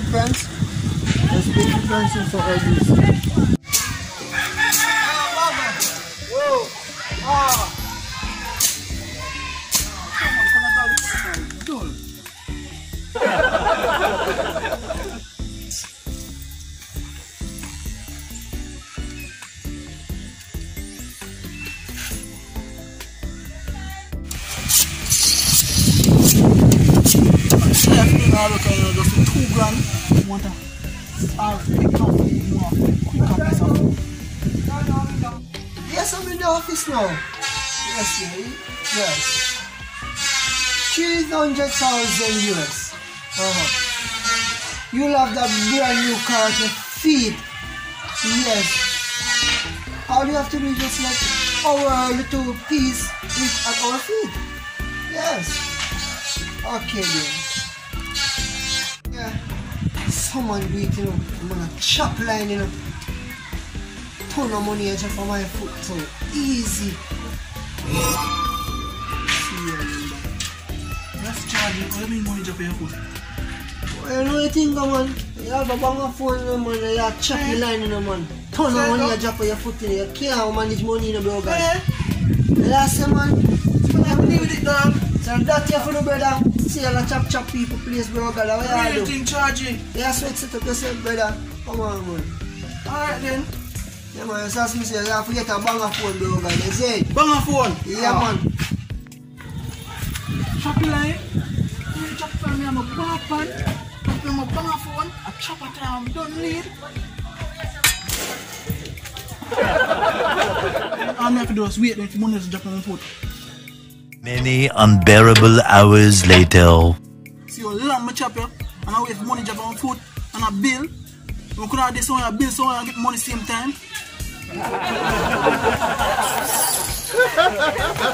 difference. There's big difference in for everything. Whoa! Ah! Just $2 grand. Want to pick up more quicker piece of food. Yes, I'm in the office now. Yes, yes. 300,000 US. You'll have that brand new car at your feet. Yes. All you have to do is just let our little piece reach at our feet. Yes. Okay then. Yeah. Someone do it, you know. I'm gonna chop line, you know. Ton of money just for my foot, so easy. That's charging. What do you mean money just for your foot? Well, you know the thing, man. You have a bang of phone, man. You have choppy line, you know, man. Ton of money you drop for your foot, you know. You can't manage money, you know, bro, guys. Last year, man. I'm deal with it, dog. So that here for the brother. See all the chop people place, bro, guys. What you do? Thing charging. Yeah, so set up yourself, brother. Come on, man. Alright then. Yeah, man. You saw me say, you have to get a bang of phone, bro, guys. You see it? Bang a phone? Yeah, man. Choppy line. You chop for me, I'm a bang pan. I'm a bang a phone. I chop a time, don't need. All I have to do is wait for money to drop on my foot. Many unbearable hours later. See how long I chop here, and I wait for money to drop on my foot, and a bill. We could have this one, a bill, so I get money same time.